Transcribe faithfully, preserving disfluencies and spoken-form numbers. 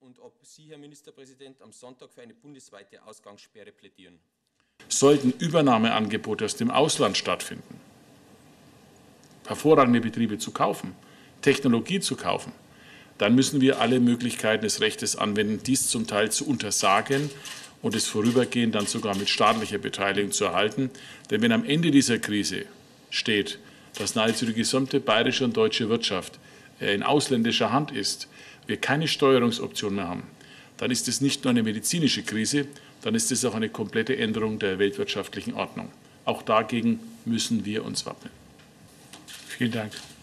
und ob Sie, Herr Ministerpräsident, am Sonntag für eine bundesweite Ausgangssperre plädieren. Sollten Übernahmeangebote aus dem Ausland stattfinden, hervorragende Betriebe zu kaufen, Technologie zu kaufen, dann müssen wir alle Möglichkeiten des Rechtes anwenden, dies zum Teil zu untersagen und es vorübergehend dann sogar mit staatlicher Beteiligung zu erhalten. Denn wenn am Ende dieser Krise steht, dass nahezu die gesamte bayerische und deutsche Wirtschaft in ausländischer Hand ist, wir keine Steuerungsoption mehr haben, dann ist es nicht nur eine medizinische Krise, dann ist es auch eine komplette Änderung der weltwirtschaftlichen Ordnung. Auch dagegen müssen wir uns wappnen. Vielen Dank.